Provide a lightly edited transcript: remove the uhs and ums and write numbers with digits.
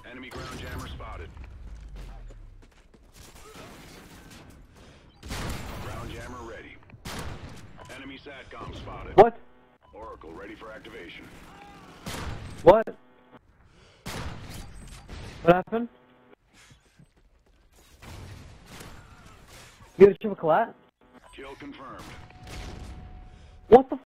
Enemy ground jammer spotted. Ground jammer ready. Enemy SATCOM spotted. What? Oracle ready for activation. What? What happened? You have a triple collat? Kill confirmed. What the